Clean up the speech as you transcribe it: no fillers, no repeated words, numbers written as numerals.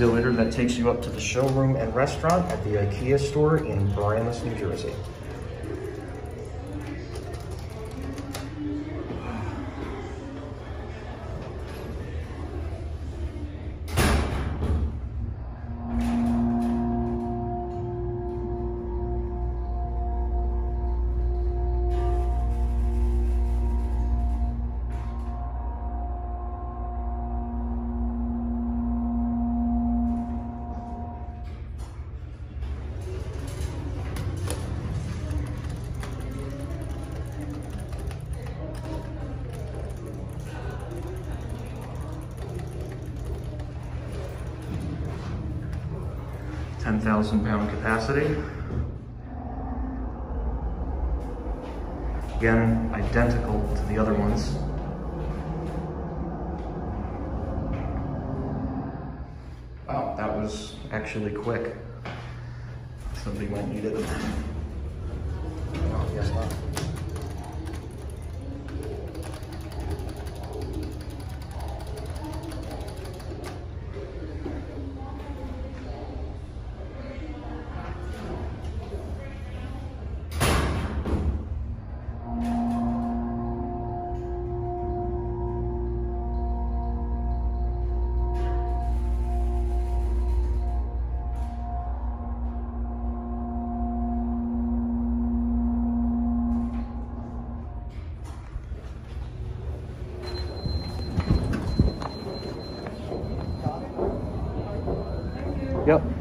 escalator that takes you up to the showroom and restaurant at the IKEA store in Paramus, New Jersey. £10,000 capacity. Again, identical to the other ones. Wow, that was actually quick. Somebody might need it. No, I guess not. Yep.